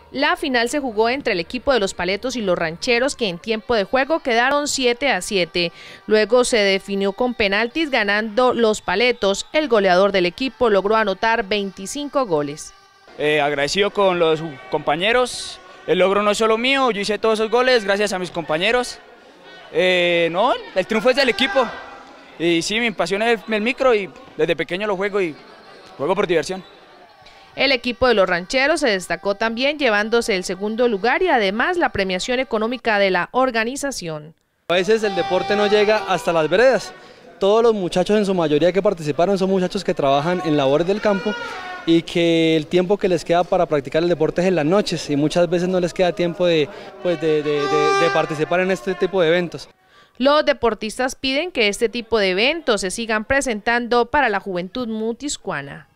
La final se jugó entre el equipo de los Paletos y los Rancheros, que en tiempo de juego quedaron 7-7. Luego se definió con penaltis, ganando los Paletos. El goleador del equipo logró anotar 25 goles. Agradecido con los compañeros. El logro no es solo mío, yo hice todos esos goles gracias a mis compañeros. No, el triunfo es del equipo. Y sí, mi pasión es el micro y desde pequeño lo juego y juego por diversión. El equipo de los Rancheros se destacó también llevándose el segundo lugar y además la premiación económica de la organización. A veces el deporte no llega hasta las veredas. Todos los muchachos en su mayoría que participaron son muchachos que trabajan en labores del campo y que el tiempo que les queda para practicar el deporte es en las noches y muchas veces no les queda tiempo de participar en este tipo de eventos. Los deportistas piden que este tipo de eventos se sigan presentando para la juventud mutiscuana.